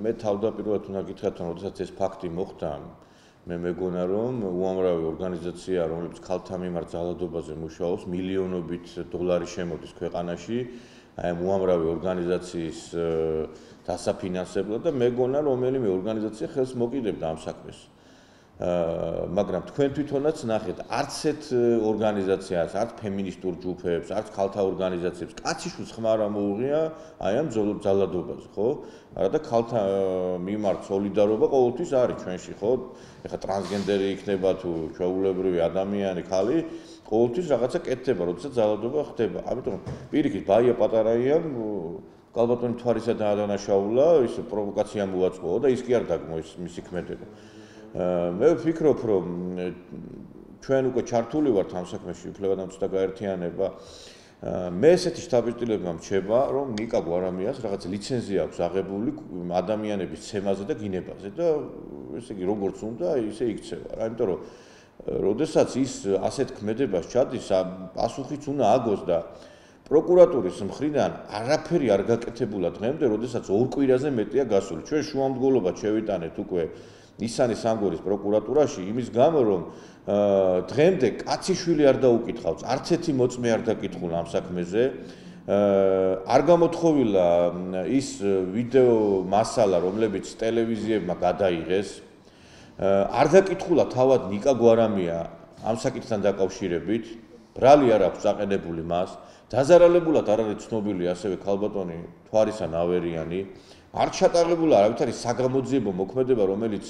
მე თავდაპირველად უნდა გითხრათ, რომ როდესაც ეს ფაქტი მოხდა, მე მეგონა რომ უამრავი ორგანიზაცია, რომელიც ქალთა მიმართ ძალადობაზე მუშაობს, მილიონობით დოლარი შემოდის ქვეყანაში, აი ამ უამრავი ორგანიზაციის დასაფინანსებლად და მეგონა რომელიმე ორგანიზაცია ხელს მოკიდებდა ამ საქმეს. მაგრამ თქვენ თვითონაც ნახეთ, არც ერთ ორგანიზაციას, არც ფემინისტურ ჯგუფებს, არც ქალთა ორგანიზაციებს კაციშვილს ხმა არ მოუღია აი ამ ძალადობაზე, ხო? არა და ქალთა მიმართ სოლიდარობა ყოველთვის არის ჩვენში, ხო? ეხლა ტრანსგენდერი იქნება თუ ჩვეულებრივი ადამიანი, ხალი, ყოველთვის რაღაცა კეთდება, როდესაც ძალადობა ხდება. ამიტომ პირიქით ბაია პატარაიამ კალბატონი თვარისა დაადანაშაულა, ის პროვოკაცია მოაწყო და ის კი არ დაგმო მისი ქმედება. მე ვფიქრობ, რომ ჩვენ უკვე ჩართული ვართ ამ საქმეში, უფლებადამცვი და გაერთიანება. მე ესეთი შთაბეჭდილება მრჩება, რომ ნიკა გვარამიას რაღაც ლიცენზია აქვს აღებული ადამიანების ცემაზე და გინებაზე და ესე იგი როგორც უნდა ისე იქცევა რა, იმიტომ რომ როდესაც ის ასეთ ქმედებას ჩადის, პასუხიც უნდა აგოს და პროკურატურის მხრიდან არაფერი არ გაკეთებულა დღემდე, როდესაც 2 კვირაზე მეტია გასული. ჩვენ შუამდგომლობად შევიტანეთ უკვე ისანი სამგორის პროკურატურაში იმის გამო, რომ დღემდე კაციშვილი არ დაუკითხავს, არც ერთი მოწმე არ დაკითხულა ამ საქმეზე. არ გამოთხოვილა ის ვიდეო მასალა, რომლებიც ტელევიზიებმა გადაიღეს. არ დაკითხულა თავად ნიკა გვარამია ამ საკითხთან დაკავშირებით, ბრალი არ აქვს წაყენებული მას. დაზარალებულად არ არის ცნობილი ასევე ქალბატონი თვარისა ნავერიანი. არ ჩატარებულა არავითარი საგამოძიებო მოქმედება, რომელიც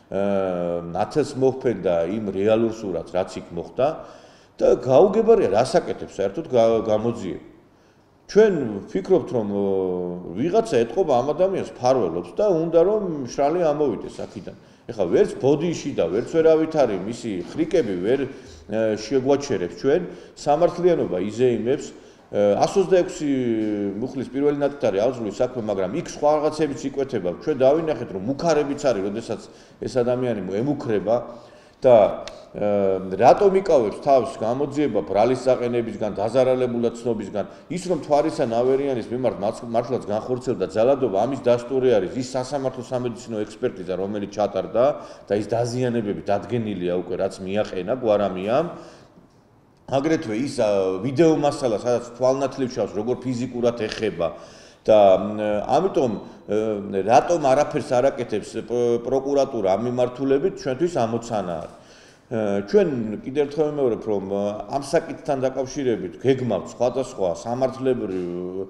ნათელს მოჰფენდა იმ რეალურ სურათს, რაც იქ მოხდა და გაუგებარია რასაკეთებს საერთოდ გამოძიება. ჩვენ ვფიქრობთ, რომ ვიღაცა ეთყობა ამ ადამიანს ფარველობს და უნდა რომ მშრალი ამოვიდეს აქედან. ეხლა ვერც ბოდიში და ვერც ვერავითარი მისი ხრიკები ვერ შეგვაჩერებს ჩვენ სამართლიანობა იზეიმებს 126 მუხლის პირველი ნათთარი აღზრული საქმე, მაგრამ იქ სხვა რაღაცებიც იკვეთება. ჩვენ დავინახეთ, რომ მუქარებიც არის, როდესაც ეს ადამიანი ემუქრება და რატომ იკავებს თავს გამოძიება ბრალის საყენებისგან, დაზარალებულად ცნობისგან, ის რომ თვარისა ნავერიანის მიმართ მართლაც განხორციელდა ძალადობა, ამის დასტური არის ის სასამართლო სამედიცინო ექსპერტიზა, რომელიც ჩატარდა და ის დაზიანებები დადგენილია უკვე, რაც მიაყენა გვარამიამ. აგრეთვე ის ვიდეო მასალა, სადაც თვალნათლივ შავს, როგორ ფიზიკურად ეხება და ამიტომ რატომ არაფერს არ აკეთებს პროკურატურა ამ მიმართულებით, ჩვენთვის ამოცანა არის. ჩვენ კიდევ ერთხელ ვიმეორებ, რომ ამ საკითხთან დაკავშირებით გეგმავთ სხვადასხვა სამართლებრივ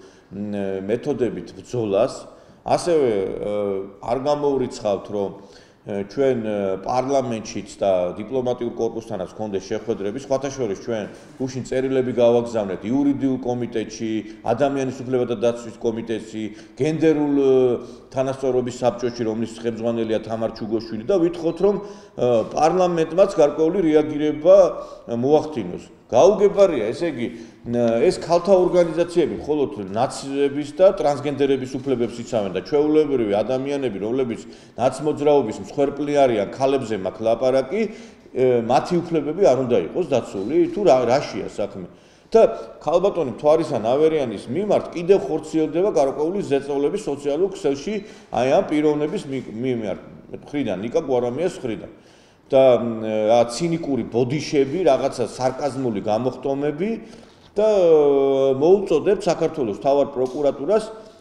მეთოდებით ბრძოლას, ასევე არ გამოურიცხავთ, რომ ჩვენ პარლამენტშიც და დიპლომატიურ კორპუსთანაც გქონდეს შეხვედრები, სხვათა შორის ჩვენ გუშინ წერილები გავაგზავნეთ იურიდიულ კომიტეტში, ადამიანის უფლებათა დაცვის კომიტეტში, გენდერულ თანასწორობის საბჭოში, რომლის ხელმძღვანელია თამარ ჩუგოშვილი და ვითხოვთ, რომ პარლამენტმაც გარკვეული რეაგირება მოახდინოს. გაუგებარია, ესე იგი, ეს ქალთა ორგანიზაციები მხოლოდ ნაციების და ტრანსგენდერების უფლებებს იცავენ და ჩვეულებრივი ადამიანები, რომლებიც ნაცმოძრაობის მსხვერპლი არიან, ქალებზე მაქვს ლაპარაკი, მათი უფლებები არ უნდა იყოს დაცული, თუ რაშია საქმე. და ქალბატონი თვარისა ნავერიანის მიმართ კიდევ ხორციელდება გარკვეული ზეწოლები სოციალურ ქსელში აი ამ პიროვნების მხრიდან, ნიკა გვარამიას მხრიდან. და ცინიკური ბოდიშები, რაღაცა სარკაზმული გამოხტომები და მოუწოდებთ საქართველოს თავად პროკურატურას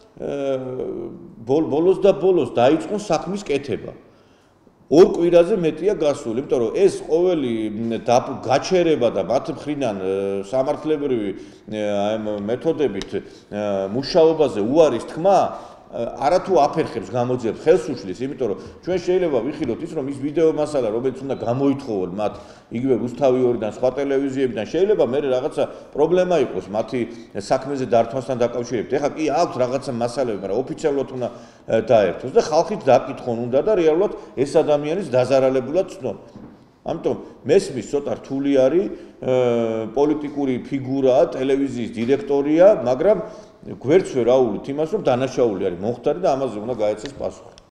ბოლოს და ბოლოს დაიწყოს საქმის კეთება. 2 კვირაზე მეტია გასული, იმიტომ რომ ეს ყოველი გაჩერება და მათ მხრიდან სამართლებრივი მეთოდებით მუშაობაზე უარის თქმა არათუ აფერხებს გამოძიებს, ხელს უშლის, იმიტომ რომ ჩვენ შეიძლება ვიხილოთ ის, რომ ის ვიდეო მასალა, რომელიც უნდა გამოითხოვონ მათ იგივე რუსთავი 2-დან, სხვა ტელევიზიებიდან, შეიძლება მე რაღაცა პრობლემა იყოს მათი საქმეზე დართვასთან დაკავშირებით. ეხლა კი აქვს რაღაცა მასალები, მაგრამ ოფიციალურად უნდა დაერთოს და ხალხით დაკითხონ უნდა და რეალურად ეს ადამიანის დაზარალებულად ცნონ. ამიტომ მესმის ცოტა რთული არის, პოლიტიკური ფიგურაა, ტელევიზიის დირექტორია, მაგრამ გვერდს ვერ აუვლით იმას, რომ დანაშაული არის მომხდარი და ამაზე უნდა გაეცეს პასუხი.